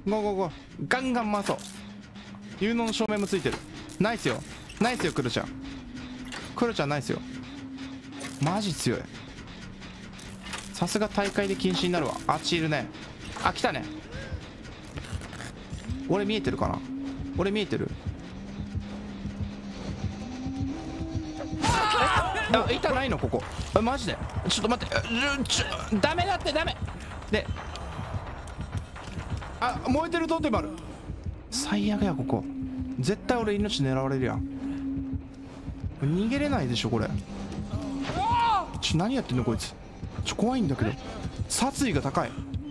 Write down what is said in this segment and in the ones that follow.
ゴーゴーゴー、ガンガン回そう。有能の照明もついてる。ナイスよナイスよ、クロちゃん。クロちゃんナイスよ。マジ強い。さすが大会で禁止になるわ。あっちいるね。あ、来たね。俺見えてるかな。俺見えてる。あ、板ないのここ。マジでちょっと待って。ダメだってダメで。あ、燃えてるトーテムある。最悪やここ。絶対俺命狙われるやん。逃げれないでしょこれ。何やってんのこいつ。怖いんだけど。殺意が高い。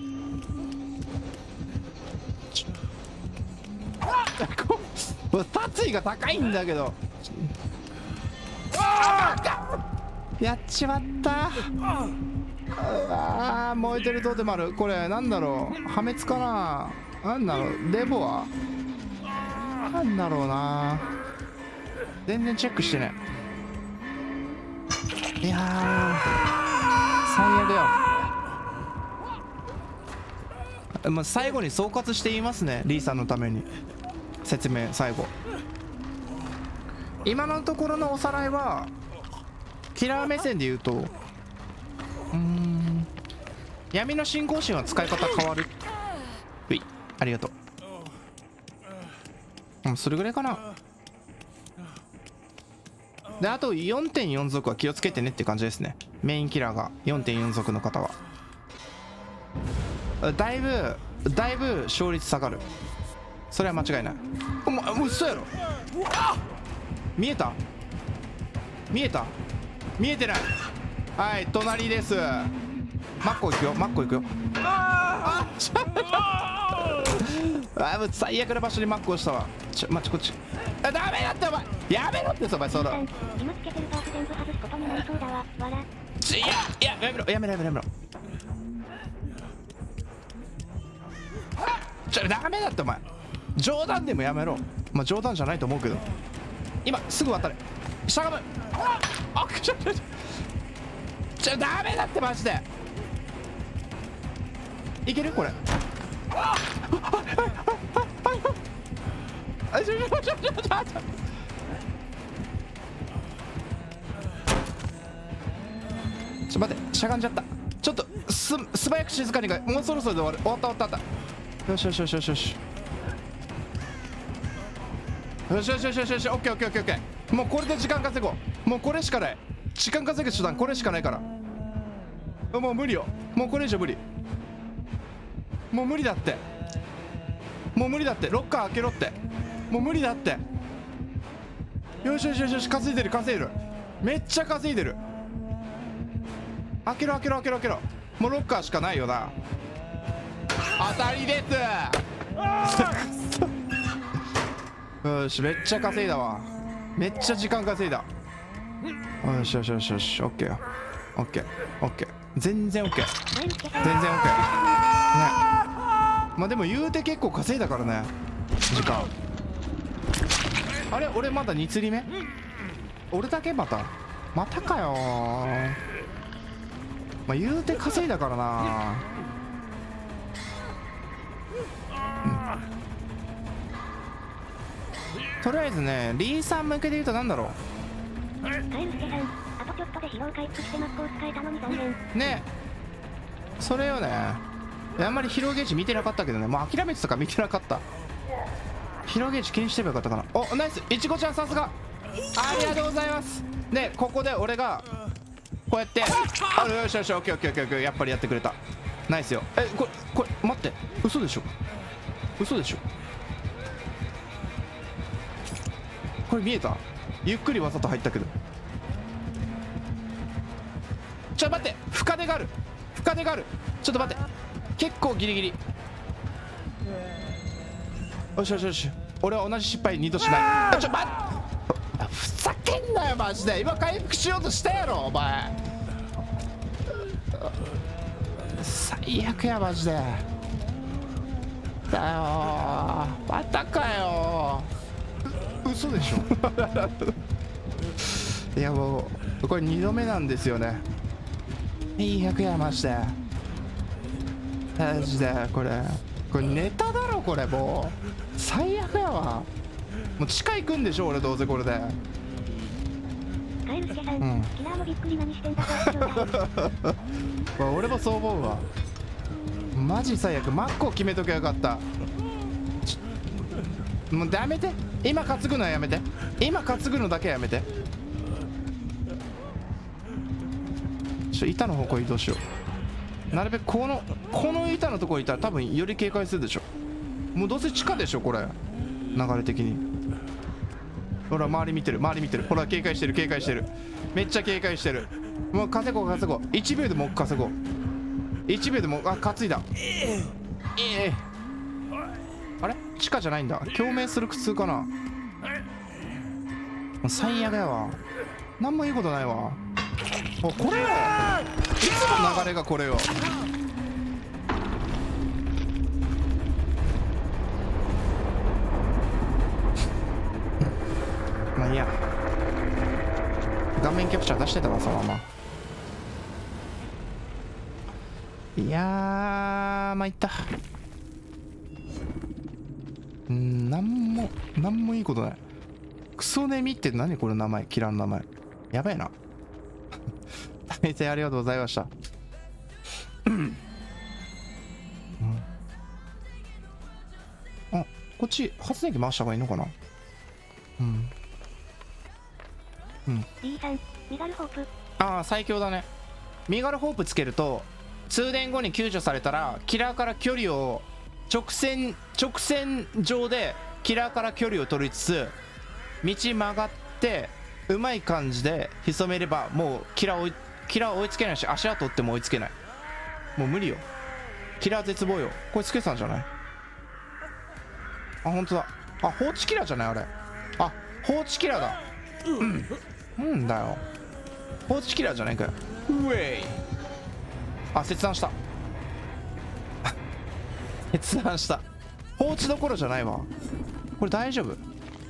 殺意が高いんだけど。やっちまった。あー、燃えてるトーテムある。これなんだろう、破滅かな。なんだろう、デボはなんだろうな。全然チェックしてね。いやー最悪よ。まあ、最後に総括して言いますね、リーさんのために。説明最後。今のところのおさらいはキラー目線で言うと、闇の信仰心は使い方変わる。うい、ありがとう。それぐらいかな。で、あと 4.4 族は気をつけてねって感じですね。メインキラーが 4.4 族の方はだいぶ勝率下がる。それは間違いない。もう嘘やろ。見えた見えた見えてない。はい、隣です。マッコ行くよ、マッコ行くよ。ああ、もう最悪な場所にマッコをしたわ。こっち。あ、ダメだってお前。やめろってお前、その。 今つけてるパーツ全部外すことになりそうだわ。わら。 やめろ。ダメだってお前。冗談でもやめろ。まあ冗談じゃないと思うけど。今すぐ渡れ。しゃがむ。ダメだってマジで。いけるこれ。待って、しゃがんじゃった。ちょっと素早く静かに。もうそろそろで終わった。よし。オッケー。もうこれで時間稼ごう。もうこれしかない。時間稼ぐ手段これしかないから。もう無理よ。もうこれ以上無理。もう無理だって。ロッカー開けろって。もう無理だって。よし。稼いでる。めっちゃ稼いでる。開けろ。もうロッカーしかないよな。当たりですよし、めっちゃ稼いだわ。めっちゃ時間稼いだ。よし。オッケーよ。オッケー。全然オッケー。ね。まあでも言うて結構稼いだからね、時間。あれ、俺まだ2釣り目。俺だけまたかよ。まあ言うて稼いだからな。とりあえずね、リーさん向けで言うとなんだろう。 カエルスケさん、あとちょっとで疲労回復してマッコを使えたのに残念。 ね、それよね。あんまり疲労ゲージ見てなかったけどね。もう諦めてたから見てなかった。疲労ゲージ気にしてればよかったかな。お、ナイス。いちごちゃんさすが。ありがとうございます。で、ここで俺がこうやって、よし、オッケー。やっぱりやってくれた。ナイスよ。これ待って、嘘でしょ。これ見えた。ゆっくりわざと入ったけど。ちょっと待って、深手がある。ちょっと待って、結構ギリギリ。よし。俺は同じ失敗2度しない。ちょ、待って、ふざけんなよマジで。今回復しようとしたやろお前。最悪やマジで。だよ、またかよ。嘘でしょ。いやもうこれ2度目なんですよね。最悪やマジで。これこれネタだろこれ。もう最悪やわ。もう地下行くんでしょ俺、どうせこれで。 カエルスケさん、キラーもびっくり何してんだか俺もそう思うわ。マジ最悪。マックを決めときゃよかった。もうやめて。今担ぐのはやめて。今担ぐのだけはやめて。板の方向移動しよう。なるべくこの板のところにいたら多分より警戒するでしょ。もうどうせ地下でしょこれ、流れ的に。ほら周り見てる、周り見てる。ほら警戒してる、警戒してる。めっちゃ警戒してる。もう稼ごう稼ごう。1秒でも稼ごう。1秒でも。あ、担いだ。あれ地下じゃないんだ。共鳴する苦痛かな。もう最悪やわ。何もいいことないわ。これよ、いつも流れがこれよ。まあいいや、画面キャプチャー出してたわそのまま。いやー参った。なんもいいことない。クソネミって何これ、名前、キラーの名前やばいな。大変ありがとうございました。あ、こっち発電機回した方がいいのかな。 D さん、ミガルホープ。 ああ最強だね。ミガルホープつけると通電後に救助されたらキラーから距離を直線上でキラーから距離を取りつつ道曲がってうまい感じで潜めればもうキラー追いつけないし、足跡追っても追いつけない。もう無理よ。キラー絶望よ。これつけてたんじゃない？あ、本当だ。あ、放置キラーじゃないあれ。あ、放置キラーだ。なんだよ、放置キラーじゃないかよ。うえい。あ、切断した。切断した。放置どころじゃないわ。これ大丈夫？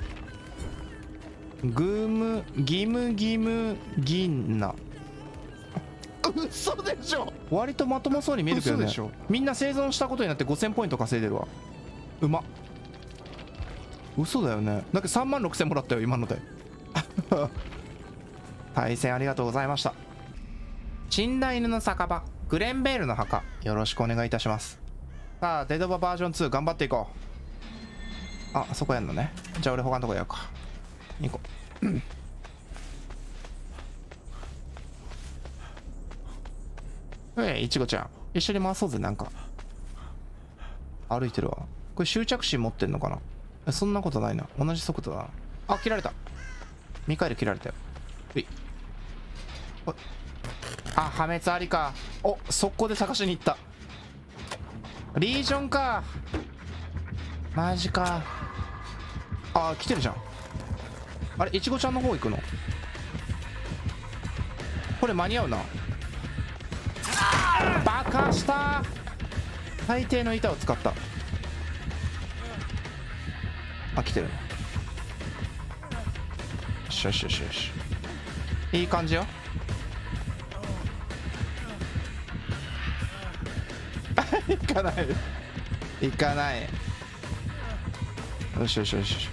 ギム銀ナ。嘘でしょ。割とまともそうに見えるけどね。みんな生存したことになって5000ポイント稼いでるわ。うまっ。嘘だよね。だけど3万6000もらったよ今ので。対戦ありがとうございました。死んだ犬の酒場、グレンベールの墓、よろしくお願いいたします。さあデドババージョン2頑張っていこう。あ、そこやんのね。じゃあ俺他のとこやるか。行こう。いちごちゃん一緒に回そうぜ。なんか歩いてるわ。これ執着心持ってんのかな。そんなことないな。同じ速度だな。あ、切られた。ミカエル切られたよ。あ、破滅ありか。お、速攻で探しに行った。リージョンか。マジか。あ、来てるじゃん。あれ、いちごちゃんの方行くの？これ間に合うな。バカした。大抵の板を使った。あ、来てる。よしよしよしよし。いい感じよ。行かない行かない。よしよしよし。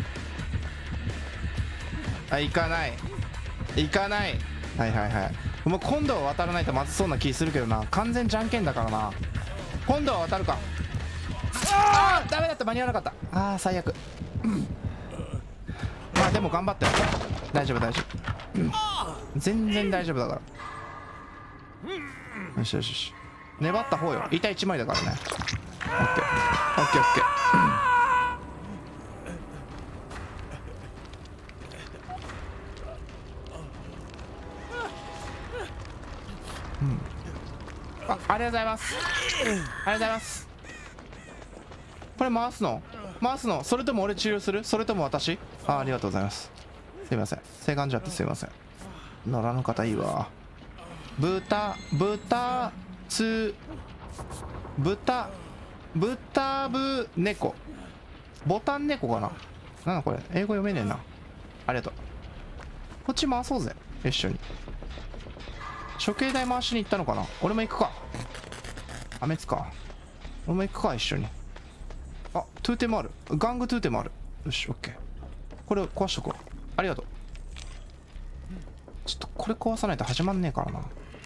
あ、行かない行かない。はいはいはい。もう今度は渡らないとまずそうな気するけどな。完全じゃんけんだからな。今度は渡るか。ああダメだった。間に合わなかった。ああ最悪。まあでも頑張って。大丈夫大丈夫。全然大丈夫だから。よしよしよし。粘った方よ。板1枚だからね。オッケーオッケーオッケー。ありがとうございます。ありがとうございます。これ回すのそれとも俺治療する？それとも私？ありがとうございます。すいません。性感じゃってすいません。野良の方いいわ。豚猫。ボタン猫かな。なんだこれ。英語読めねえな。ありがとう。こっち回そうぜ。一緒に。処刑台回しに行ったのかな。俺も行くか。破滅か。俺も行くか一緒に。 トゥーテもある。玩具トゥーテもある。よし、オッケー。これを壊しとこう。ありがとう。ちょっとこれ壊さないと始まんねえからな。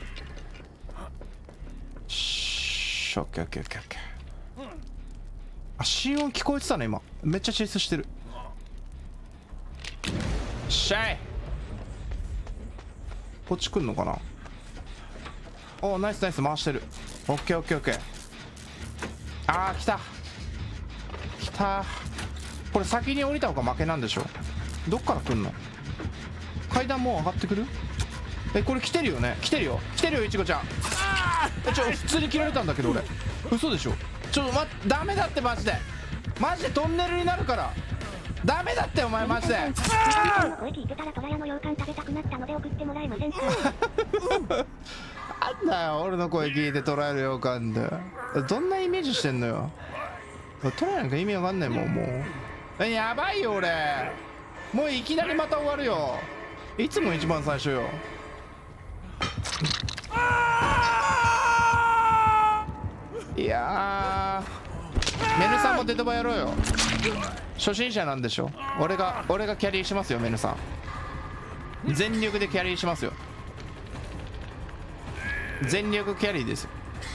しー、オッケーオッケーオッケーオッケー。あ、心音聞こえてたね今。めっちゃチェイスしてる。しゃい。こっち来んのかな。おー、ナイスナイス、回してる。オッケーオッケーオッケー。あー、来た来た。これ先に降りた方が負けなんでしょ。どっから来んの。階段もう上がってくる。え、これ来てるよね。来てるよ来てるよ、いちごちゃん。普通に切られたんだけど俺。嘘でしょ。ダメだって、マジでマジでトンネルになるから。ダメだってお前、マジで。 声聞いてたらトラヤの羊羹食べたくなったので送ってもらえませんか。 なんだよ、俺の声聞いてトライの羊羹で。どんなイメージしてんのよ。トライなんか意味わかんないもん、もう。やばいよ俺。もういきなりまた終わるよ。いつも一番最初よ。いやー、メヌさんもデトバやろうよ。初心者なんでしょ。俺がキャリーしますよ、メヌさん。全力でキャリーしますよ。全力キャリーですよ。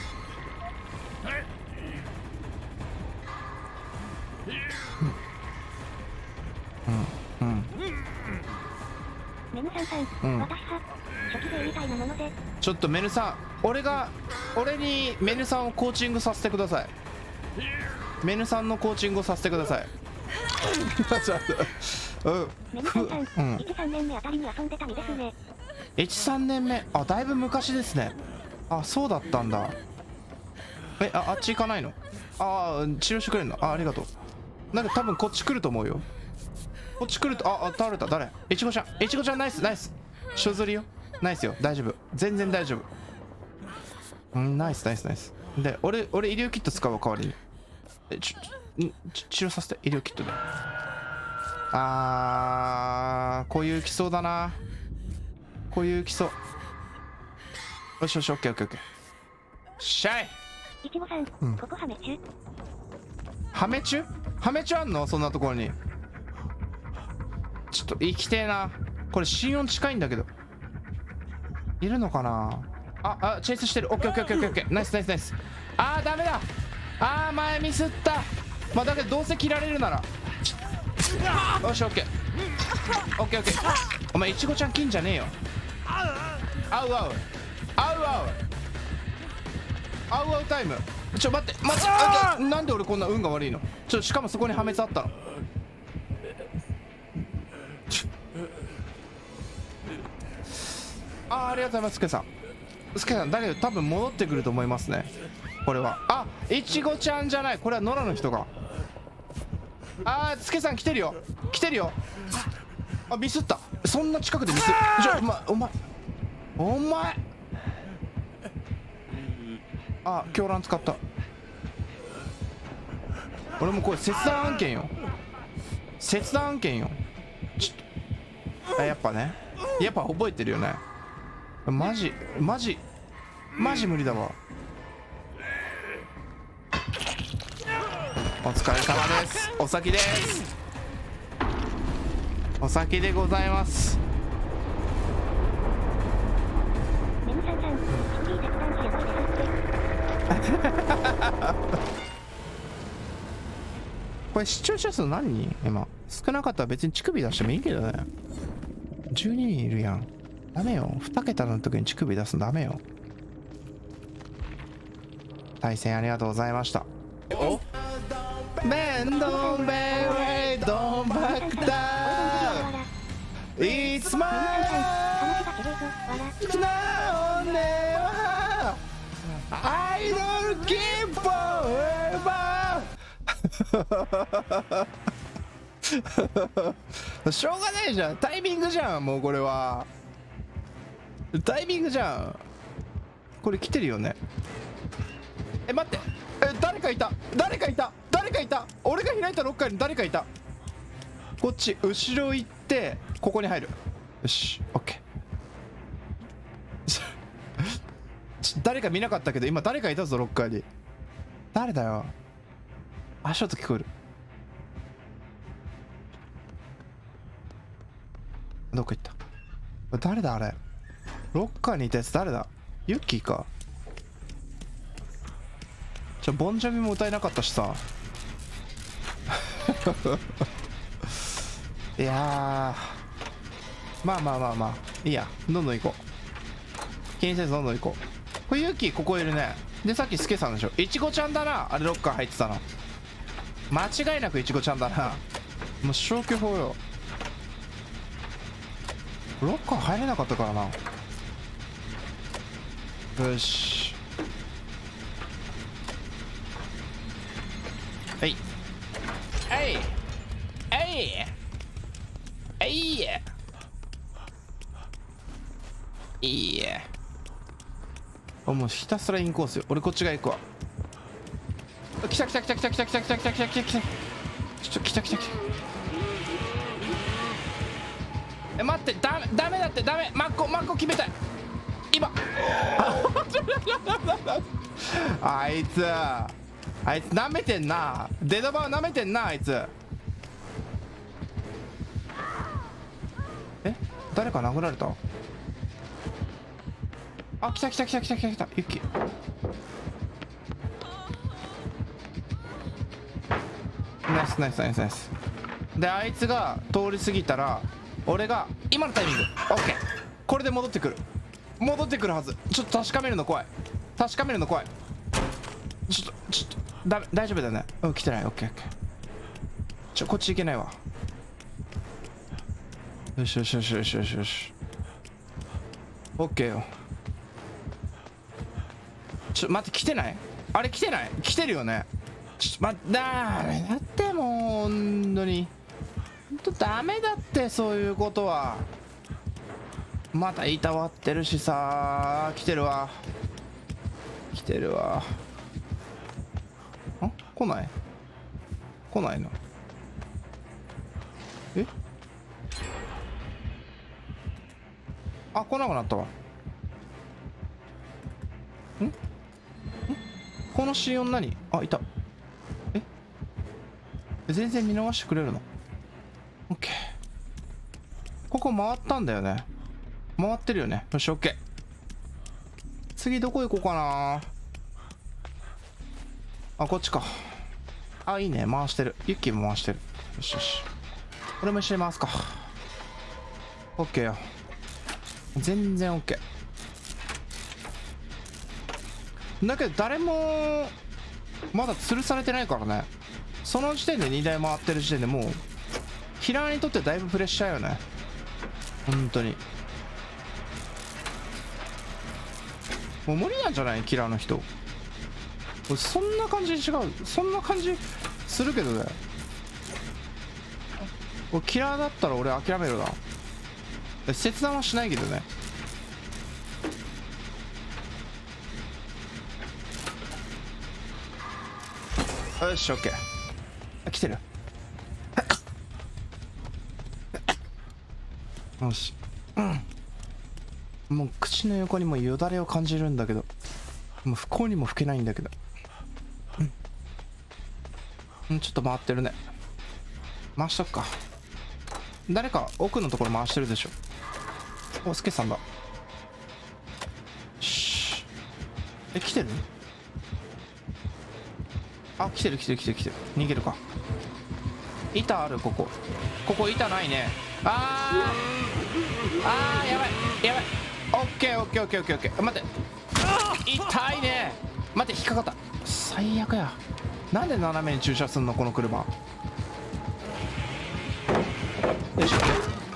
メヌさん、私は初期兵みたいなもので。 ちょっとメヌさん、俺にメヌさんをコーチングさせてください。メヌさんのコーチングをさせてください。 メヌさん、1、3年目あたりに遊んでたみですね。 1、3年目、あ、だいぶ昔ですね。あ、そうだったんだ。あっち行かないの。治療してくれるの。ありがとう。なんか多分こっち来ると思うよ。こっち来ると。倒れた。誰。いちごちゃん、いちごちゃん、ナイスナイス。しょずりよ。ナイスよ、大丈夫、全然大丈夫。ナイスナイスナイス。で、俺医療キット使うわ、代わりに。治療させて、医療キットで。こういう来そうだな。こういう来そう。よしよし、オッケーオッケーオッケー。しゃい。 いちごさん、ここハメチュ。 ハメチュ？ハメチュあんの？そんなところに。ちょっと生きてえな。これ心音近いんだけど。いるのかな。チェイスしてる。オッケーオッケーオッケーオッケー。ナイスナイスナイス。ダメだ。前ミスった。まあだけどどうせ切られるなら。よし、オッケーオッケーオッケー。お前いちごちゃん金じゃねえよ。合うタイム。待ってなんで俺こんな運が悪いの。しかもそこに破滅あったの。ありがとうございます。スケさんだけど多分戻ってくると思いますね、これは。いちごちゃんじゃない、これは野良の人が。スケさん来てるよ。ミスった。そんな近くでミス。お前狂乱使った。俺もこれ切断案件よ。ちょっとやっぱね、やっぱ覚えてるよね。マジ無理だわ。お疲れ様です。お先です。お先でございます。 メヌさん、スクリーン切断しやばいですって。 これ視聴者数何人今。少なかったら別に乳首出してもいいけどね。12人いるやん。ダメよ。2桁の時に乳首出すのダメよ。対戦ありがとうございました。ベンドンベイウェイドンバックダウン It's my life now never I don't keep forever しょうがないじゃん。タイミングじゃん。もうこれはタイミングじゃん。これ来てるよね。待って、誰かいた。俺が開いたロッカーに誰かいた。こっち後ろ行ってここに入る。よし、オッケー誰か見なかったけど今誰かいたぞロッカーに。誰だよ。足音聞こえる。 どこ行った？誰だあれ。ロッカーにいたやつ誰だ？ユッキーか。ボンジョビも歌えなかったしさ。いやー、まあまあまあまあいいや、どんどん行こう。気にせずどんどん行こう。これユッキーここいるね。でさっきスケさんでしょ。イチゴちゃんだな、あれロッカー入ってたの。間違いなくイチゴちゃんだな。もう消去法よ。ロッカー入れなかったからな。よし、はい、えいえいえいえいいえ。もうひたすらインコースよ。俺こっちが行くわ。来た来た来た来た来た来た来た来た来た来た来た来た来た。待って、ダメだって、ダメ。マッコ決めたい今。あいつ舐めてんな。デドバー舐めてんなあいつ。誰か殴られた？あ、来た来た来た来た来た来た。ユッキーナイスナイスナイスナイス。であいつが通り過ぎたら俺が今のタイミング OK。 これで戻ってくるはず。ちょっと確かめるの怖い。ちょっと大丈夫だよね。来てない。 OKOK。 こっち行けないわ。よしよしよしよしよしよし OK よ。待って、来てない？あれ来てない？来てるよね。待って、だってもう本当にダメだって、そういうことは。また板割ってるしさ。来てるわ来ないの？来なくなったわ。この C4 何？いた。全然見逃してくれるの？ OK。 ここ回ったんだよね。回ってるよね。よし OK。 次どこ行こうかな。こっちか。いいね、回してる。ユッキーも回してる。よしよし、俺も一緒に回すか。 OK よ。全然 OK だけど誰もまだ吊るされてないからね。その時点で2台回ってる時点でもうキラーにとってだいぶプレッシャーよね。本当にもう無理なんじゃない？キラーの人。そんな感じ違う。そんな感じするけどね。キラーだったら俺諦めるな。切断はしないけどね。よし OK。 来てる。よし、もう口の横にもよだれを感じるんだけど、もう不幸にも吹けないんだけど、ちょっと回ってるね。回しとくか。誰か奥のところ回してるでしょ。スケさんだ。し来てる？来てる。逃げるか。板ある。ここ板ないね。やばい。オッケー。待って、痛いね。待って、引っかかった。最悪や。なんで斜めに駐車すんのこの車。よいしょ。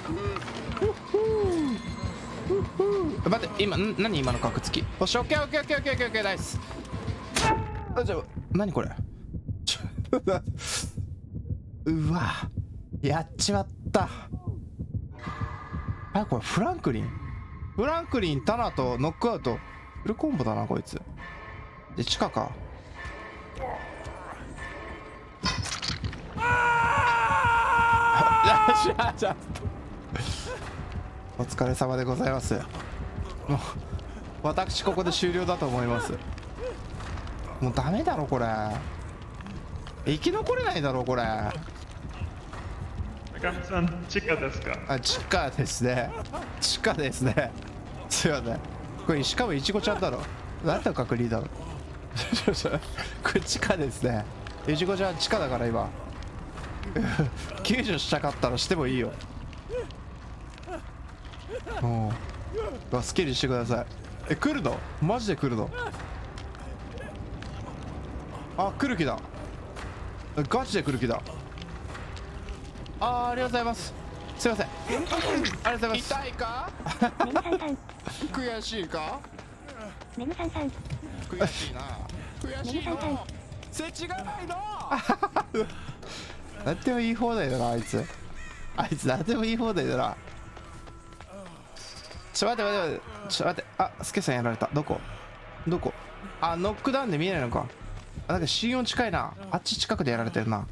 待って、今のカクつき。よし、オッケー、ナイス。何これ。うわ、やっちまった。これフランクリン、タナとノックアウトフルコンボだなこいつ。で地下か。お疲れ様でございます。もう私ここで終了だと思います。もうダメだろこれ。生き残れないだろこれ。 高見さん、地下ですか？ あ、地下ですね。地下ですね。すいません。これしかもいちごちゃんだろ。なんだ確認だろ。これ地下ですね。いちごちゃん地下だから今。救助したかったらしてもいいよ。うん。スキルしてください。え、来るの？マジで来るの？あ、来る気だ。ガチで来る気だ。ありがとうございます。すいません。ありがとうございます。痛いか？ メムさんさん、 悔しいか？ メムさんさん、 悔しいな。悔しいの。世知がないの。なんでも言い放題だな、あいつ。あいつなんでも言い放題だな。ちょっと待って待って待って。ちょっと待って。あ、スケさんやられた。どこ？どこ？あ、ノックダウンで見えないのか。あ、なんか心音近いな。あっち近くでやられてるな。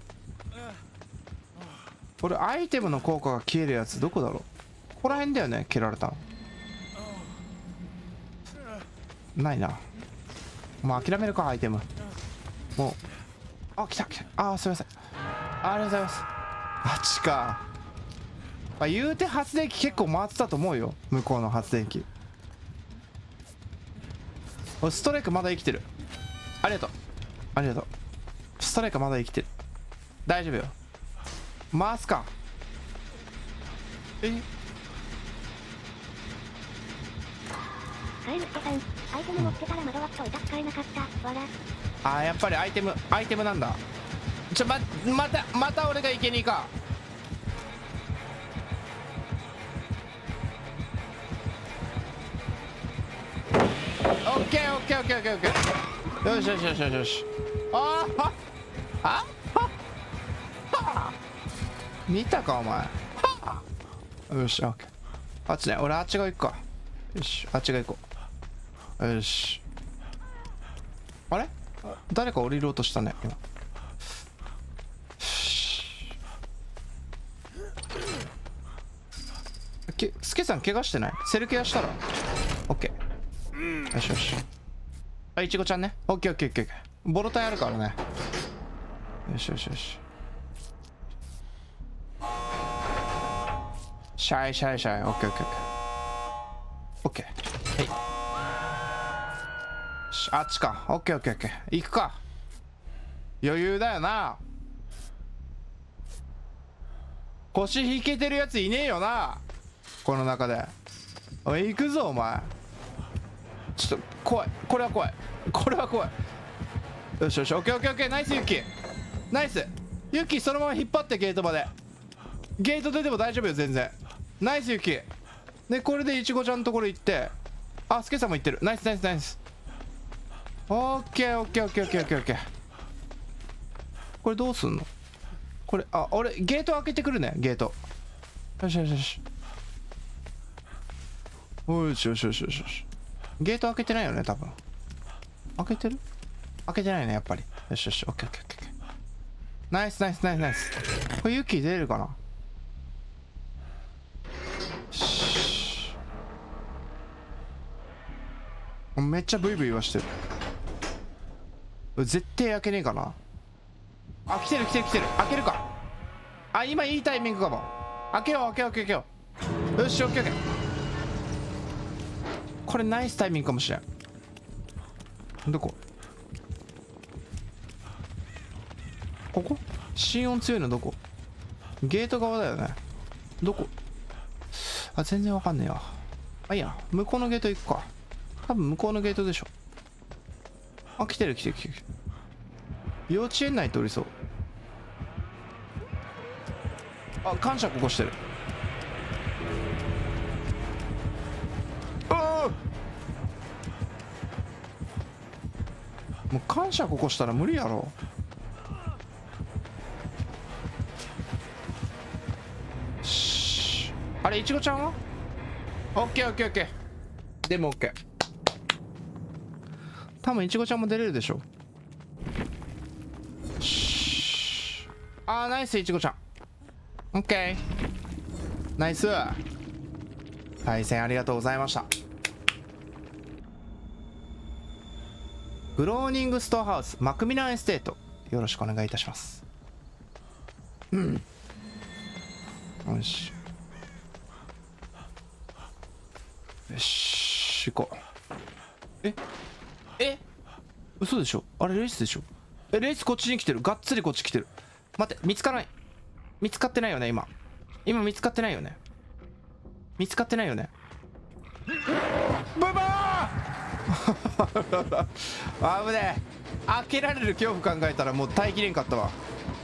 これアイテムの効果が消えるやつどこだろう。ここら辺だよね、蹴られたの。ないな。もう諦めるか、アイテム。もう。あ、来た来た。あ、すいません。ありがとうございます。あっちか。まあ、言うて発電機結構回ってたと思うよ、向こうの発電機。お、ストライクまだ生きてる。ありがとう。ありがとう。ストライクまだ生きてる。大丈夫よ。回すか。え、 カエルスケさん、アイテム持ってたら窓枠と歌使えなかった。わら。 あー、やっぱりアイテムなんだ。また俺が生贄か。オッケーオッケーオッケーオッケーオッケー。よしよしよしよしよし。あーはっあはっ見たかお前。はっよしオッケー。あっちね、俺あっち側行くか。よし、あっち側行こう。よし。あれ、誰か降りろうとしたね今。スケさん怪我してない？セルケアしたらオッケー。よしよし。あ、いちごちゃんね。オッケーオッケーオッケー。ボロタイあるからね。よしよしよし。シャイシャイシャイ。オッケーオッケーオッケー。オッケー。はい。あっちか。オッケーオッケーオッケー。行くか。余裕だよな。腰引けてるやついねえよな、この中で。おい、行くぞお前。ちょっと怖い。これは怖い。これは怖い。よしよし、オッケーオッケーオッケー。ナイスユッキー。ナイスユッキー。そのまま引っ張ってゲートまで。ゲート出ても大丈夫よ全然。ナイスユッキー。でこれでいちごちゃんのところ行って、あ、スケさんも行ってる。ナイスナイスナイス。オッケーオッケーオッケーオッケーオッケーオッケー。これどうすんのこれ。あ、俺ゲート開けてくるね。ゲート。よしよしよし。よしよしよしよしよし。ゲート開けてないよね多分。開けてる？開けてないねやっぱり。よしよし。オッケーオッケーオッケー。ナイスナイスナイスナイス。これユッキー出れるかな。めっちゃブイブイはしてる。絶対開けねえかな。あ、来てる来てる来てる。開けるか。あ、今いいタイミングかも。開けよう開けよう開けよう。よし、オッケーオッケー。これナイスタイミングかもしれん。どこ？ここ？心音強いのどこ？ゲート側だよね。どこ？あ、全然わかんねえわ。あ、いいや、向こうのゲート行くか。多分向こうのゲートでしょ。あ、来てる来てる来てる。幼稚園内通りそう。あ、感謝ここしてる。もう感謝ここしたら無理やろ。あれ、いちごちゃんはオッケーオッケーオッケー。でもオッケー。多分いちごちゃんも出れるでしょ。あー、ナイスいちごちゃん。オッケー。ナイス。対戦ありがとうございました。グローニングストアハウスマクミランエステート、よろしくお願いいたします。うん。 よしよし行こう。嘘でしょ。あれレースでしょ。レースこっちに来てる。がっつりこっち来てる。待って、見つからない。見つかってないよね今見つかってないよね。見つかってないよね。ブバー危ねえ。開けられる恐怖考えたらもう耐えきれんかったわ。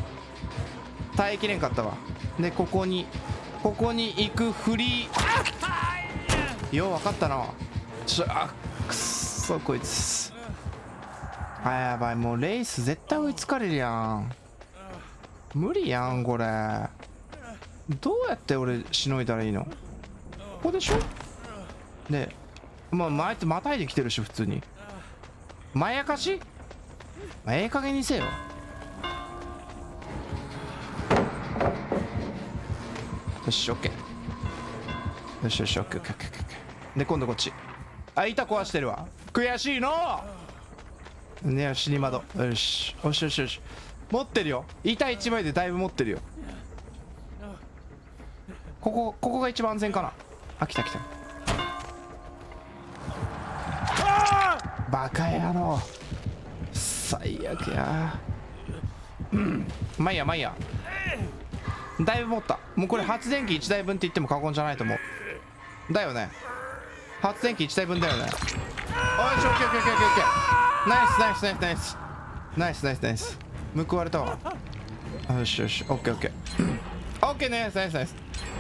でここに行くフリー。よう分かったな。くっそこいつ。やばい、もうレース絶対追いつかれるやん。無理やんこれ。どうやって俺しのいだらいいの。ここでしょ。で前ってまたいできてるし普通に。まやかし、ええ加減にせよ。よしオッケー。よしオッケーオッケー。で今度こっち。板壊してるわ。悔しいのね。よしに窓。よし持ってるよ。板1枚でだいぶ持ってるよ。ここが一番安全かな。来た。バカ野郎、最悪や。まあいいや。だいぶ持った。もうこれ発電機1台分って言っても過言じゃないと思う。だよね。発電機1台分だよね。おいし、オッケー。ナイス。報われたわ。よしオッケー。オッケー、ナイス。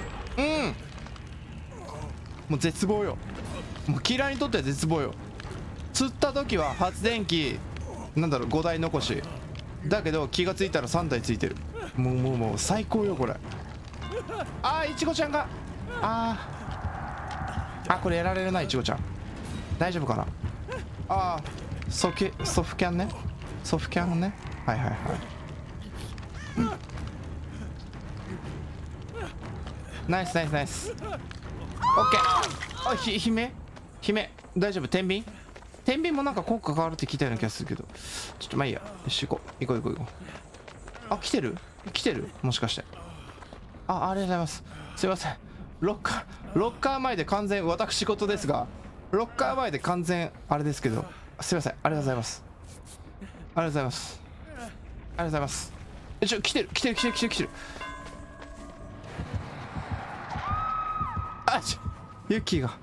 もう絶望よ。もうキラーにとっては絶望よ。釣った時は発電機5台残しだけど、気がついたら3台ついてる。もう最高よこれ。いちごちゃんがこれやられるな。いちごちゃん大丈夫かな。ソフキャンね。はい、ナイス。オッケー。姫大丈夫。天秤もなんか効果変わるって聞いたような気がするけど、ちょっとまあいいや。よし行こう。来てるもしかして。ありがとうございます。すいません。ロッカー前で完全私事ですが、ロッカー前で完全あれですけど、すいません。ありがとうございます。来てる。ユッキーが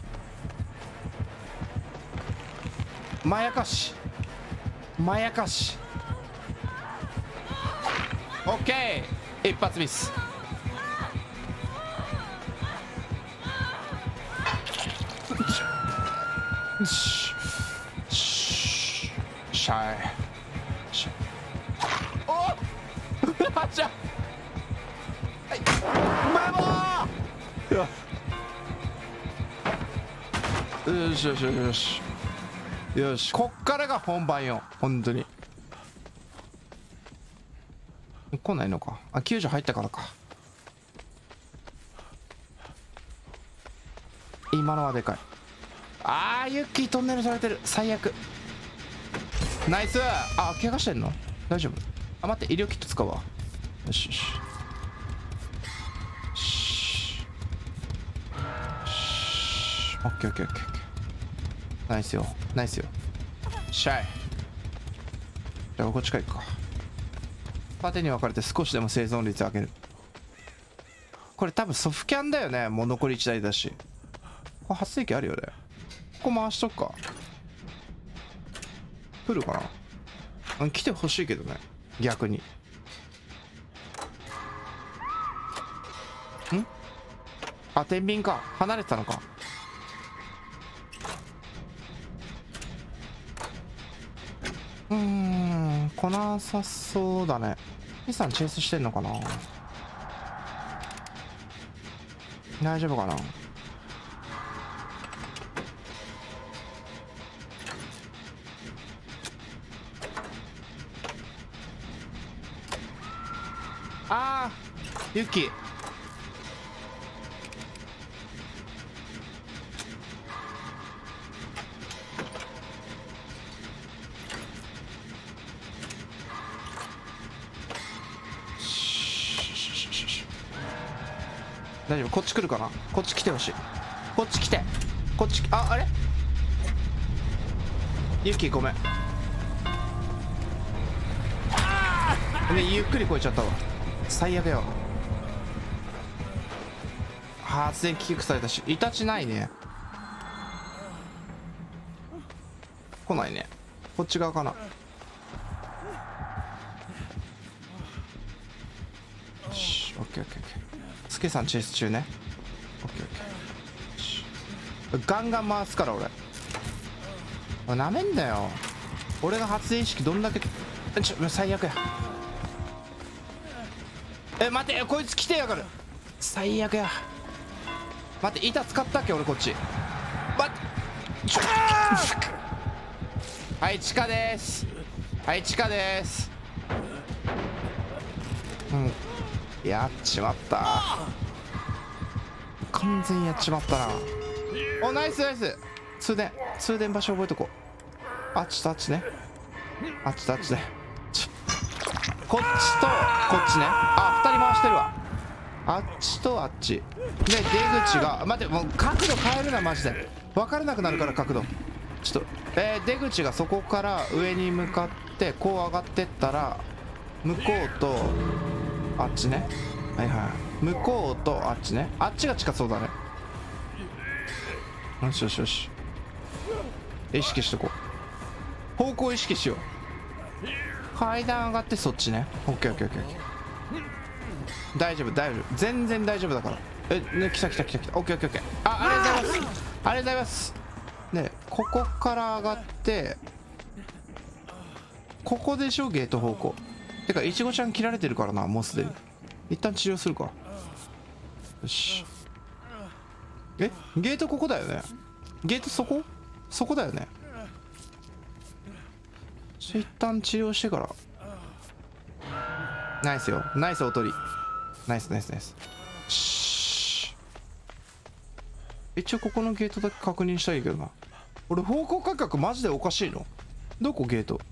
まやかし。オッケー、一発ミス。シャイ。おっじゃよし、こっからが本番よ本当に。来ないのか。救助入ったからか。今のはでかい。ユッキートンネルされてる。最悪。ナイス。怪我してんの大丈夫。待って、医療キット使うわ。よしオッケー。ナイスよ。シャイ。じゃあこっちから行くか。縦に分かれて少しでも生存率上げる。これ多分ソフキャンだよね。もう残り1台だし。これ発生器あるよね。ここ回しとくか。来るかな。来てほしいけどね逆に。天秤か。離れてたのか。来なさそうだね。イさんチェイスしてんのかな。大丈夫かな。ユッキー。 大丈夫。こっち来るかな。こっち来てほしい。こっち来て。こっち、あれユキごめん。ね、ゆっくり越えちゃったわ。最悪よ。発電機器されたし、イタチないね。来ないね。こっち側かな。よし、オッケーオッケーオッケー。スケさんチェイス中ね。オッケーオッケー。ガンガン回すから俺。なめんだよ。俺が発電意識どんだけ。最悪や。待て、こいつ来てやがる。最悪や。待って、板使ったっけ俺こっち。待ってはい地下です。はい地下です。やっちまった。完全にやっちまったな。おナイスナイス。通電場所覚えとこう。あっちとあっちね。あっちとあっちね。こっちとこっちね。あ、2人回してるわ。あっちとあっちで出口が、待って、もう角度変えるなマジで。分からなくなるから角度。ちょっと出口がそこから上に向かってこう上がってったら、向こうとあっちね。はいはい、向こうとあっちね。あっちが近そうだね。よしよしよし、意識しとこう。方向意識しよう。階段上がってそっちね。オッケーオッケーオッケー。大丈夫大丈夫、全然大丈夫だから。ね、来た来た来た来た。オッケーオッケーオッケー。ありがとうございます。ありがとうございます。ね、ここから上がってここでしょ、ゲート方向。てかいちごちゃん切られてるからな、もうすでに。一旦治療するか。よし。ゲートここだよね。ゲートそこだよね。一旦治療してから。ナイスよ、ナイスおとり。ナイスナイスナイス。一応ここのゲートだけ確認したいけどな。俺方向感覚マジでおかしいの。どこゲート。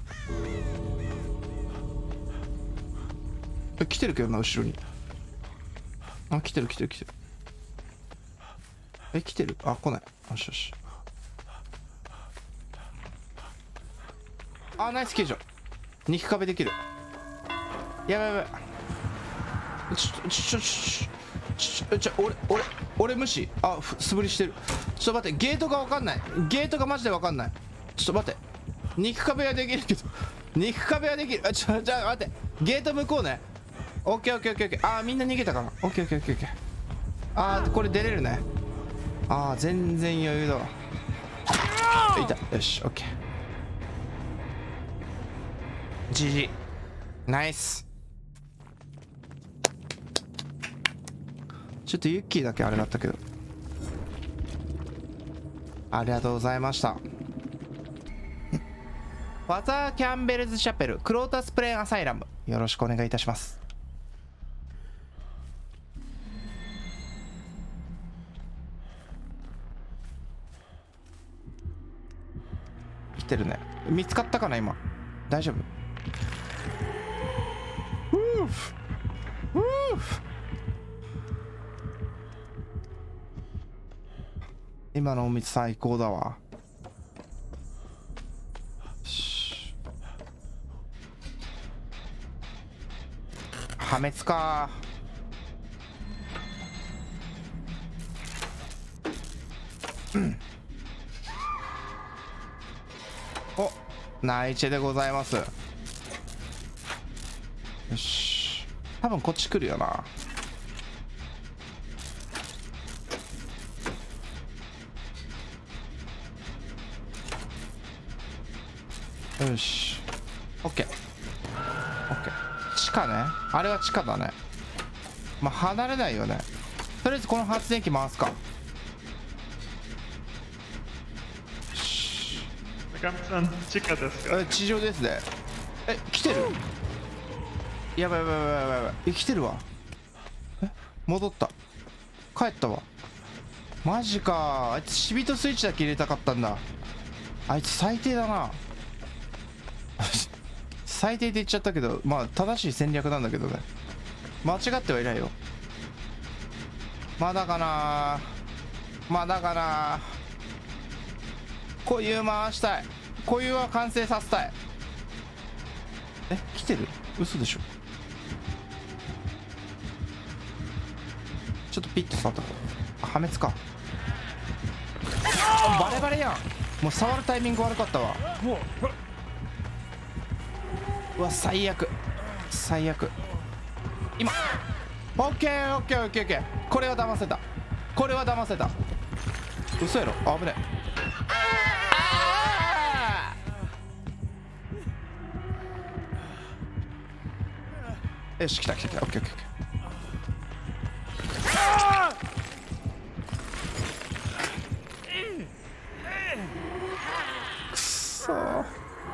来てるけどな、後ろに。あ、来てる来てる来てる。来てる。あ、来ない。よしよし。あ、ナイス救助。肉壁できる。やばいやばい。俺無視。あ、素振りしてる。ちょっと待って、ゲートが分かんない。ゲートがマジで分かんない。ちょっと待って、肉壁はできるけど、肉壁はできる。じゃあ待って、ゲート向こうね。オッケーオッケーオッケーオッケー。あー、みんな逃げたかな。オッケーオッケーオッケーオッケー。あー、これ出れるね。あー、全然余裕だわ。いた。よし、オッケー。GG。ナイス。ちょっとユッキーだけあれだったけど、ありがとうございました。ファザー・キャンベルズ・チャペルクロータス・プレーン・アサイラム、よろしくお願いいたします。来てるね。見つかったかな今。大丈夫。今のお水最高だわ。破滅か。お、ナイチェでございます。よし、多分こっち来るよな。よし、オッケーオッケー。地下ね。あれは地下だね。まあ離れないよね。とりあえずこの発電機回すか。 中身さん、地下ですか。 地上ですね。来てる。やばいやばいやばいやばいやばい。来てるわ。戻った。帰ったわ。マジか。あいつシビトスイッチだけ入れたかったんだ。あいつ最低だな。最低って言っちゃったけど、まあ正しい戦略なんだけどね。間違ってはいないよ。 まだかな、まだかな。固有回したい、固有は完成させたい。え、来てる？嘘でしょ。ちょっとピッと触った。あ、破滅か。バレバレやん。もう触るタイミング悪かったわ。うわ、最悪最悪。今オッケーオッケーオッケーオッケー。これは騙せた、これは騙せた。嘘やろ。あ、危ない。よし、来た来た来た。オッケーオッケーオッケー。くそー。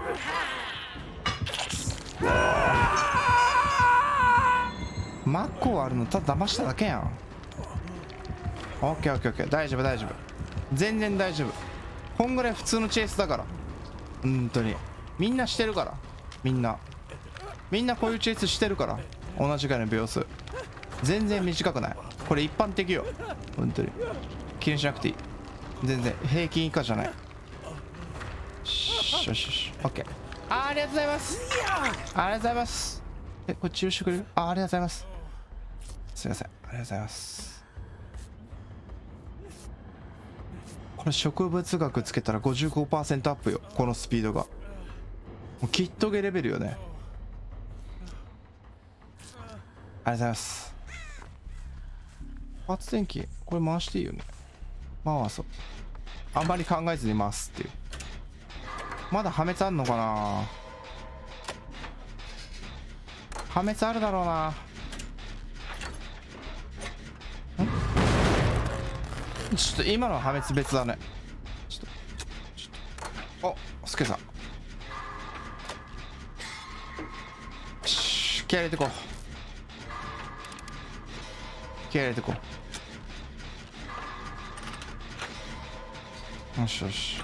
マッコあるのただ騙しただけやん。オッケーオッケーオッケー。大丈夫大丈夫、全然大丈夫。こんぐらい普通のチェイスだから。本当にみんなしてるから。みんなこういうチェイスしてるから。同じぐらいの秒数全然短くない。これ一般的よ。本当に気にしなくていい。全然平均以下じゃない。よしよしよし、オッケー。ありがとうございます、ありがとうございます。え、これ治療してくれる？ありがとうございます。すいません、ありがとうございます。これ植物学つけたら 55% アップよ、このスピードが。もうキットゲレベルよね。ありがとうございます。発電機これ回していいよね。回そう。あんまり考えずに回すっていう。まだ破滅あんのかな。破滅あるだろうな。ちょっと今のは破滅別だね。ちょっとお、スケさん気合入れてこう、気合入れてこう。よしよし。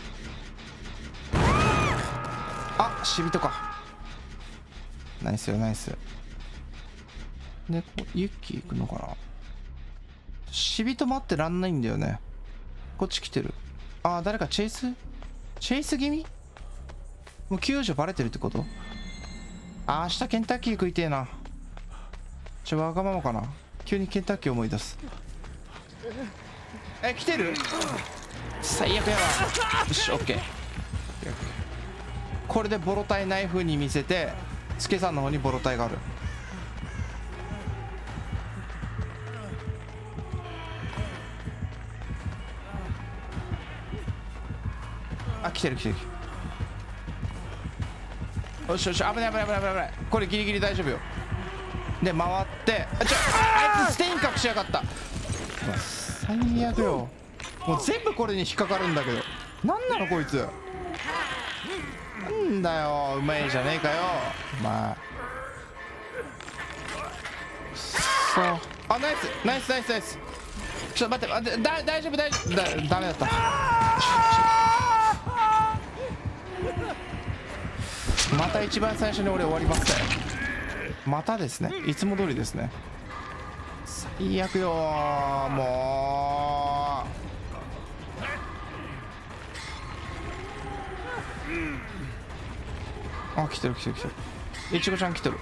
あ、シビトか。ナイスよナイス。で、ユッキー行くのかな。シビト待ってらんないんだよね。こっち来てる。あー、誰かチェイス気味。もう救助バレてるってこと。あー、明日ケンタッキー食いてえな。わがままかな。急にケンタッキー思い出す。え、来てる。最悪やわ。よし、オッケー。これでボロタイない風に見せて、スケさんの方にボロタイがある。あ、来てる来てる。よしよし、危ない危ない危ない危ない危ない。これギリギリ大丈夫よ。で回って、あいつステイン隠しやがった。最悪よ。もう全部これに引っかかるんだけど。なんなのこいつ。なんだよ、うまいじゃねえかよ。まあそう。あ、ナイスナイスナイスナイス。ちょっと待って待って、大丈夫大丈夫。ダメだった。また一番最初に俺終わりますね。またですね、いつも通りですね。最悪よー、もう。あ、来てる来てる来てる。いちごちゃん来てる。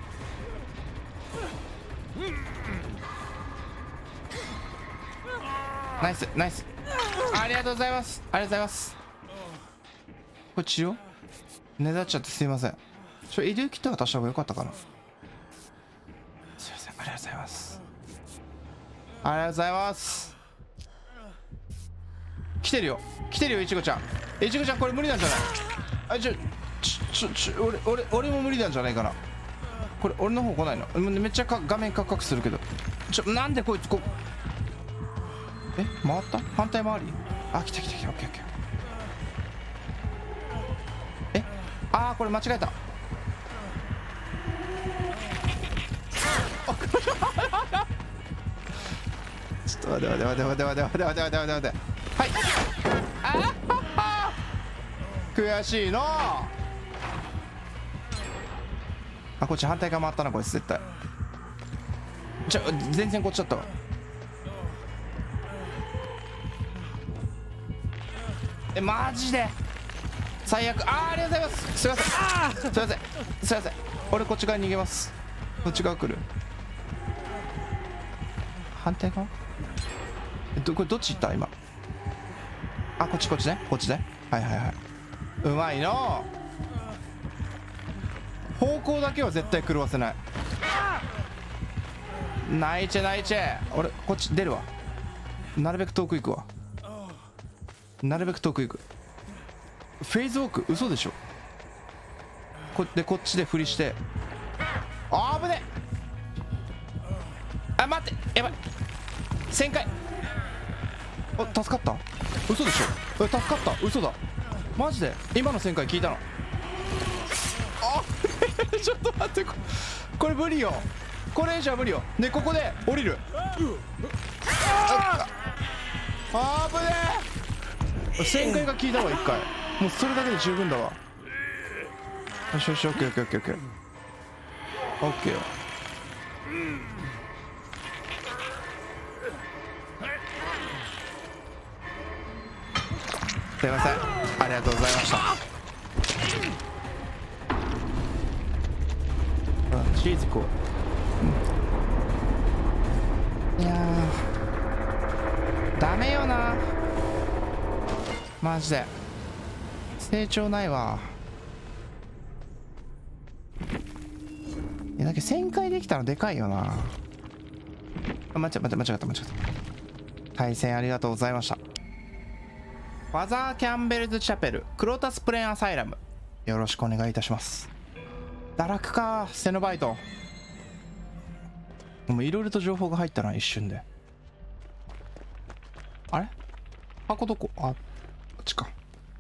ナイスナイス。ありがとうございます、ありがとうございます。これ治療ねだっちゃってすいません。医療キット渡した方が良かったかな。すいません、ありがとうございます、ありがとうございます。来てるよ来てるよ、いちごちゃん。いちごちゃんこれ無理なんじゃない。あ、俺も無理なんじゃないかな。これ俺の方来ないの。めっちゃ画面カクカクするけど。なんでこいつえ、回った。反対回り。あ、来た来た来た。オッケーオッケー。え、あー、これ間違えた。ちょっと待て待て待て待て待て待て待て待て待て待て待て。はい。あー悔しいなあ。こっち反対側回ったなこいつ絶対。全然こっちだったわ。 マジで最悪。ありがとうございます。すいません、すいません、すいません。俺こっち側に逃げます。こっち側来る。反対側。これどっち行った今。あ、こっちね、こっちね。はいはいはい、うまいの。方向だけは絶対狂わせない。ナイチェ。俺こっち出るわ。なるべく遠く行くわ。なるべく遠く行く。フェイズウォーク嘘でしょ。こっちで振りして。あぶね。あ、待って、やばい。1000回。お、助かった。嘘でしょ。助かった。嘘だ。マジで今の1000回聞いたの。あちょっと待って、これ無理よ。これじゃ無理よ。でここで降りる。あぶねえ。1000回が効いたわ1回。もうそれだけで十分だわ。よしよし、オッケーオッケーオッケーオッケーオッケーよ。すいません、ありがとうございました。チーズこう、いやーダメよなマジで。成長ないわ。いやだけど1000回できたのでかいよな。あ、間違った。対戦ありがとうございました。ファザー・キャンベルズ・チャペルクロータス・プレーン・アサイラム、よろしくお願いいたします。堕落かセノバイト。でもいろいろと情報が入ったな一瞬で。あれ箱どこ。あっちか。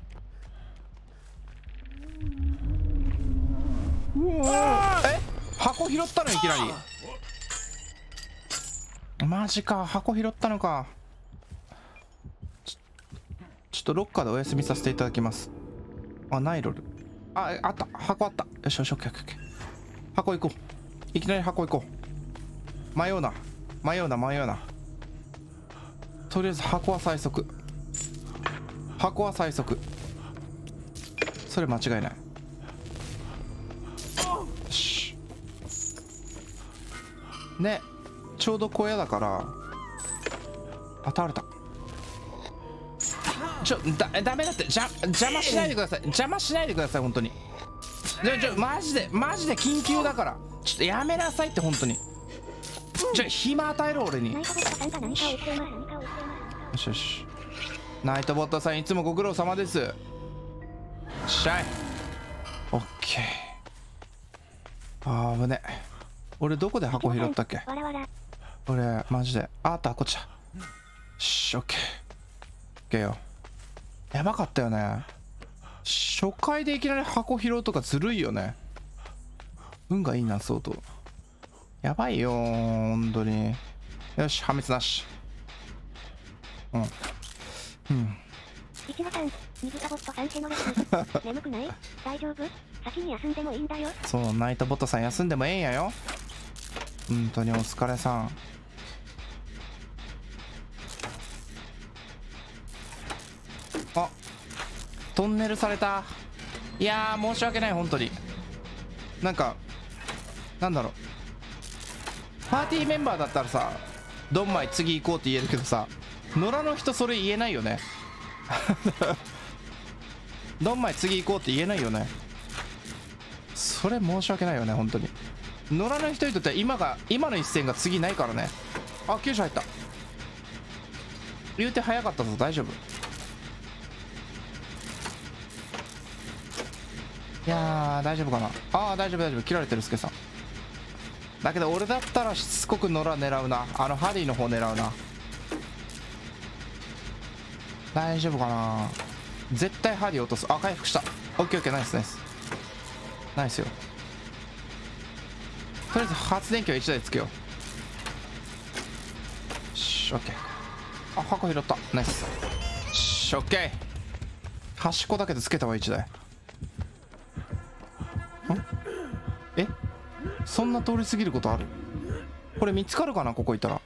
え、箱拾ったのいきなり。マジか、箱拾ったのか。ちょっとロッカーでお休みさせていただきます。あ、ナイロル。あった、箱あった。よしよし、オッケーオッケー。箱行こう。いきなり箱行こう。迷うな。とりあえず箱は最速。それ間違いない。よし。ね、ちょうど小屋だから。あ、倒れた。ダメだって。邪魔しないでください。本当に。マジで緊急だから。ちょっとやめなさいって、本当に。暇与えろ俺に。よしよし。ナイトボットさんいつもご苦労様です。しゃい。オッケー。あー危ね。俺どこで箱拾ったっけ。俺マジで。あったこっちだ。よし、オッケー。オッケーよ。やばかったよね。初回でいきなり箱拾うとかずるいよね。運がいいな相当。やばいよ本当に。よし、破滅なし。 いちごさん、水かボットさん、シェノレス眠くない？大丈夫？先に休んでもいいんだよ。 そう、ナイトボットさん休んでもええんやよ。本当にお疲れさん。あ、トンネルされた。いやー申し訳ない本当に。なんかなんだろう、パーティーメンバーだったらさ、ドンマイ次行こうって言えるけどさ、野良の人それ言えないよね。ドンマイ次行こうって言えないよね。それ申し訳ないよね本当に。野良の人にとっては今の一戦が次ないからね。あ、9車入った。言うて早かったぞ。大丈夫。いやー大丈夫かな。あー大丈夫切られてるスケさんだけど、俺だったらしつこく野良狙うな。ハディの方狙うな。大丈夫かな。絶対ハディ落とす。あ、回復した。オッケーオッケー、ナイスナイスよ。とりあえず発電機は1台つけよう。し、オッケー。あ、箱拾った。ナイス。し、オッケー。端っこだけでつけたわ1台。え、そんな通り過ぎることある？これ見つかるかな、ここいたら。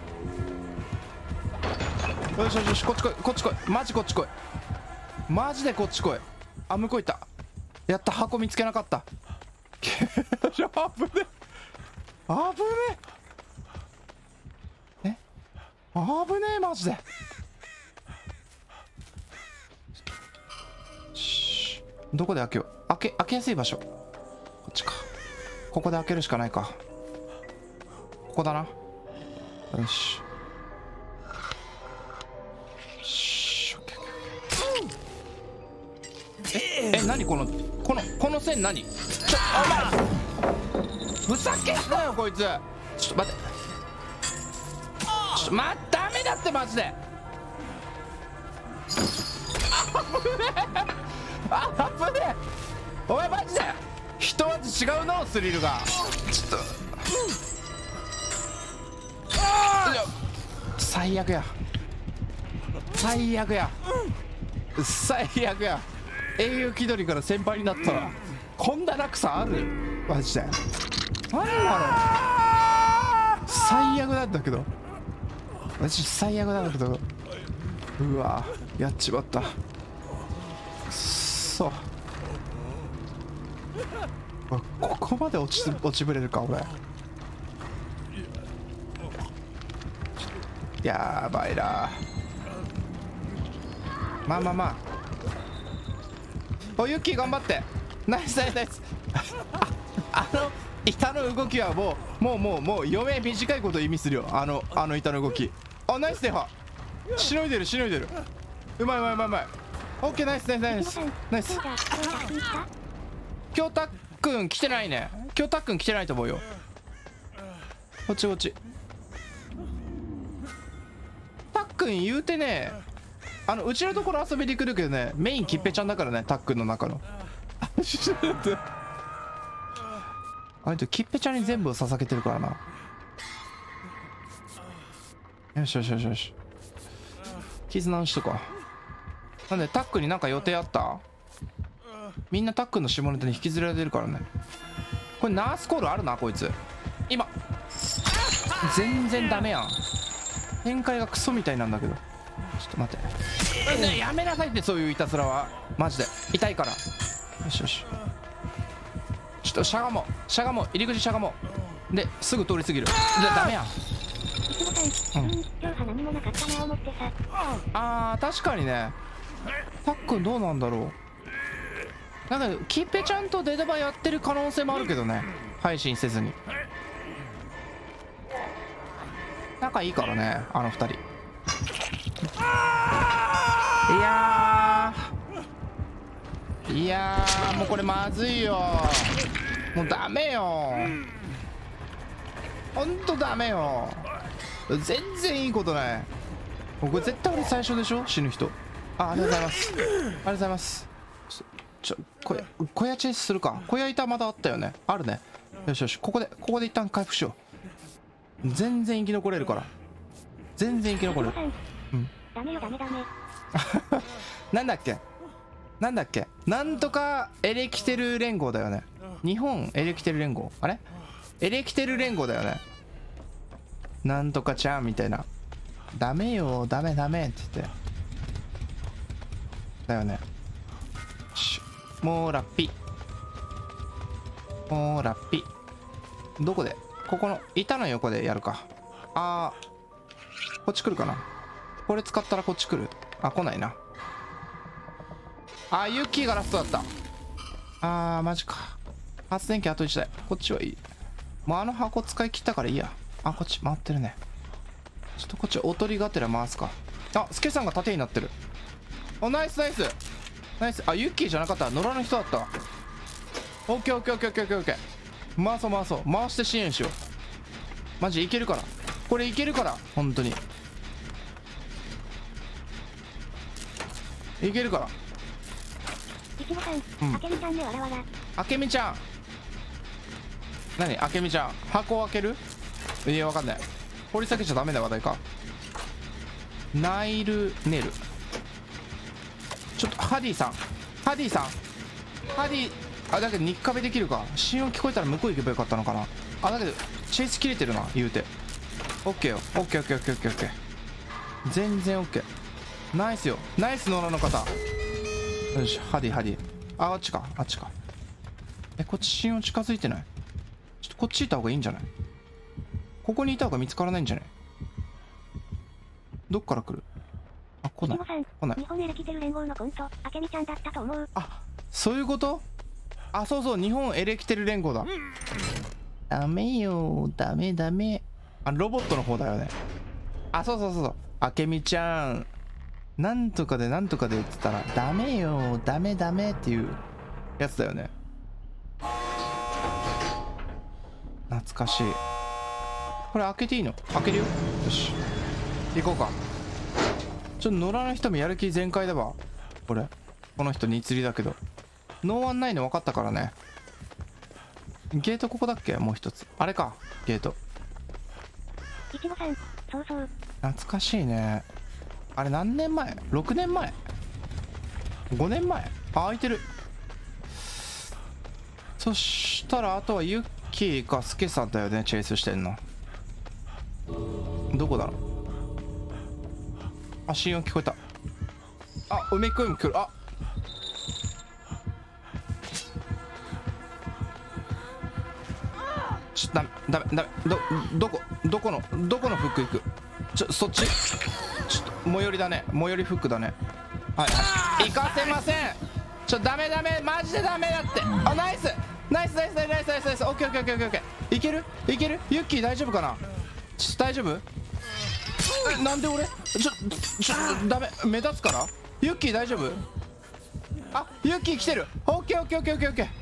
よしよしよし、こっち来いこっち来い、マジこっち来い、マジでこっち来い。あ、向こう行った。やった、箱見つけなかった。危ねえ危ねえ、え、危ねえマジで。どこで開けよう。開けやすい場所、こっちか。ここで開けるしかないか。ここだな。よし何この線何？お前ふざけんなよこいつ。ちょっと待って、ダメだってマジで。危ねえお前マジで一味違うのスリルが。ちょっと最悪や最悪や最悪や。英雄気取りから先輩になったらこんな落差ある？マジで何なの。最悪なんだけど、マジ最悪なんだけど。うわやっちまった。くっそ、ここまで落ちぶれるか俺。やばいな。まあまあまあ、おユッキー頑張って。ナイスナイスナイスあの板の動きはもう余命短いことを意味するよ。あの板の動き。あ、ナイスデハ、しのいでるしのいでる。うまいうまいうまいうまい。オッケーナイスナイスナイスナイス。今日たっくん来てないね。今日たっくん来てないと思うよ。こっちこっち。たっくん言うてね、うちのところ遊びに来るけどね、メインキッペちゃんだからね、たっくんの中の。あれとキッペちゃんに全部を捧げてるからな。よしよしよしよし、絆の人か。なんでタックになんか予定あった？みんなタックの下ネタに引きずられてるからね。これナースコールあるなこいつ。今全然ダメやん。展開がクソみたいなんだけど。ちょっと待って、ね、やめなさいって、そういういたずらはマジで痛いから。よしよし、ちょっとしゃがもうしゃがもう、入り口しゃがもう。ですぐ通り過ぎる。ダメやん。あー確かにね。たっくんどうなんだろう。なんかキッペちゃんとデデバやってる可能性もあるけどね、配信せずに。仲いいからねあの二人。いやーもうこれまずいよ。もうダメよ、ほんとダメよ。全然いいことない。これ絶対俺最初でしょ死ぬ人。ありがとうございます、ありがとうございます。小屋チェイスするか。小屋板まだあったよね。あるね。よしよし、ここで一旦回復しよう。 全然生き残れるから。全然生き残れる。うん。 ダメよダメダメ。 なんだっけなんだっけ、なんとかエレキテル連合だよね。日本エレキテル連合、あれエレキテル連合だよね。なんとかちゃんみたいな。ダメよダメダメって言ってだよね。もうラッピもうラッピ、どこで、ここの板の横でやるか。あー、こっち来るかな。これ使ったらこっち来る。あ、来ないな。あー、ユッキーがラストだった。あー、マジか。発電機あと1台。こっちはいい。もうあの箱使い切ったからいいや。あ、こっち回ってるね。ちょっとこっちおとりがてら回すか。あ、スケさんが盾になってる。お、ナイスナイスナイス。あ、ユッキーじゃなかった、野良の人だったわ。オッケーオッケーオッケーオッケーオッケー。回そう回そう、回して支援しよう。マジいけるから、これいけるから、本当にいけるから。 いちごさん、あけみちゃんね、わらわら。 あけみちゃん、何あけみちゃん、箱を開ける。いや、わかんない。掘り下げちゃダメな話題か。ナイルネル、ちょっとハディさん、ハディさん、ハディ、あ、だけど肉壁できるか。心音聞こえたら向こう行けばよかったのかな。あ、だけどチェイス切れてるな、言うて。オッケーよ、オッケーオッケーオッケーオッケーオッケー、全然オッケー。ナイスよ、ナイス野良の方。よし、ハディハディ。あ、あっちかあっちか。え、こっち心音近づいてない。ちょっとこっちいた方がいいんじゃない。ここにいた方が見つからないんじゃない。どっから来る。あ、来ない来ない。 日本エレキテル連合のコント、あけみちゃんだったと思う。 あ、そういうこと。あ、そうそう、日本エレキテル連合だ。ダメよダメダメ。あ、ロボットの方だよね。あ、そうそうそうそう、あけみちゃん、なんとかでなんとかで言ってたらダメよダメダメっていうやつだよね。懐かしい。これ開けていいの。開けるよ。よし、行こうか。ちょっと野良の人もやる気全開だわ。これこの人2釣りだけどノーワンないの分かったからね。ゲートここだっけ。もう一つあれか、ゲート。 いちごさん、そうそう、 懐かしいね。あれ何年前。6年前、5年前。あ、開いてる。そしたらあとはユッキーかスケさんだよね、チェイスしてんの。どこだろう。あ、心音聞こえた。あ、梅くん来る。あ、ちょっとダメダメ。どこのフック行く。そっち。ちょっと最寄りだね、最寄りフックだね。はいはい、行かせません。ダメダメ、マジでダメだって。あ、ナイスナイスナイスナイスナイスナイスナイス。オッケーオッケーオッケーオッケー。いけるいける。ユッキー大丈夫かな。大丈夫。なんで俺ダメ、目立つから。ユッキー大丈夫。あ、ユッキー来てる。オッケーオッケーオッケーオッケーオッケ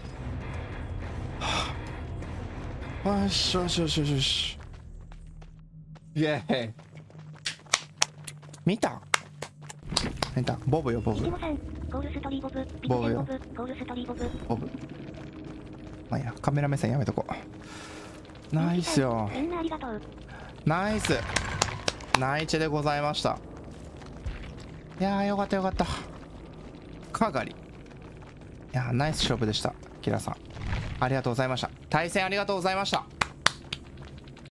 ー。よしよしよしよしよし。イエーイ。見たボブよ、ボブ。 いちごさん、ゴールストリーボブ、 ボブよ、 ゴールストリーボブ。 ボブ。まあいいや、カメラ目線やめとこう。ナイスよ。 みんなありがとう。 ナイスナイチェでございました。いやー、よかったよかった。かがり。いやー、ナイス勝負でした。キラさんありがとうございました。対戦ありがとうございました。